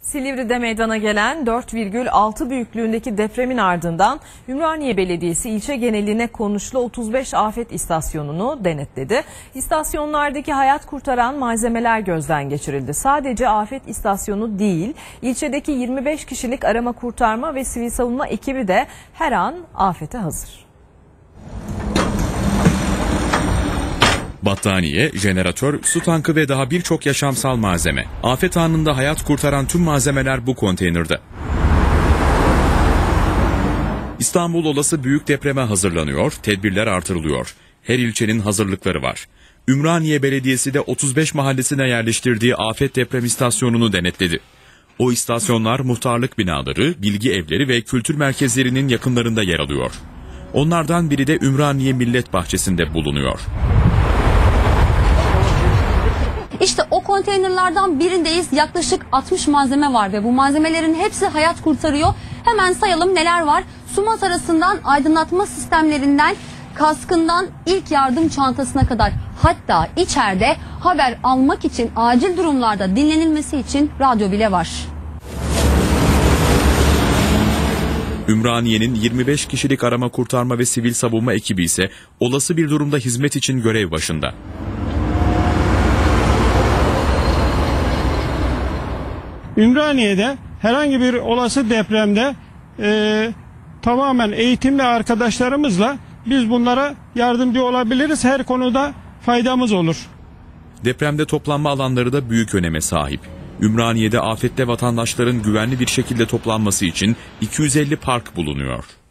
Silivri'de meydana gelen 4,6 büyüklüğündeki depremin ardından Ümraniye Belediyesi ilçe geneline konuşlu 35 afet istasyonunu denetledi. İstasyonlardaki hayat kurtaran malzemeler gözden geçirildi. Sadece afet istasyonu değil, ilçedeki 25 kişilik arama kurtarma ve sivil savunma ekibi de her an afete hazır. Battaniye, jeneratör, su tankı ve daha birçok yaşamsal malzeme. Afet anında hayat kurtaran tüm malzemeler bu konteynerde. İstanbul olası büyük depreme hazırlanıyor, tedbirler artırılıyor. Her ilçenin hazırlıkları var. Ümraniye Belediyesi de 35 mahallesine yerleştirdiği afet deprem istasyonunu denetledi. O istasyonlar muhtarlık binaları, bilgi evleri ve kültür merkezlerinin yakınlarında yer alıyor. Onlardan biri de Ümraniye Millet Bahçesi'nde bulunuyor. İşte o konteynerlardan birindeyiz. Yaklaşık 60 malzeme var ve bu malzemelerin hepsi hayat kurtarıyor. Hemen sayalım neler var. Su matarasından aydınlatma sistemlerinden, kaskından ilk yardım çantasına kadar. Hatta içeride haber almak için, acil durumlarda dinlenilmesi için radyo bile var. Ümraniye'nin 25 kişilik arama kurtarma ve sivil savunma ekibi ise olası bir durumda hizmet için görev başında. Ümraniye'de herhangi bir olası depremde tamamen eğitimli arkadaşlarımızla biz bunlara yardımcı olabiliriz. Her konuda faydamız olur. Depremde toplanma alanları da büyük öneme sahip. Ümraniye'de afette vatandaşların güvenli bir şekilde toplanması için 250 park bulunuyor.